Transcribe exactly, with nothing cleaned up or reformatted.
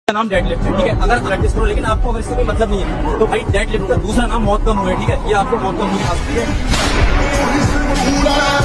नाम dead lift है, ठीक है। अगर प्रैक्टिस करो, लेकिन आपको अगर इससे कोई मतलब नहीं है तो भाई डेड लिफ्ट का दूसरा नाम मौत कम हुआ है, ठीक है। ये आपको मौत कम हुई, ठीक है।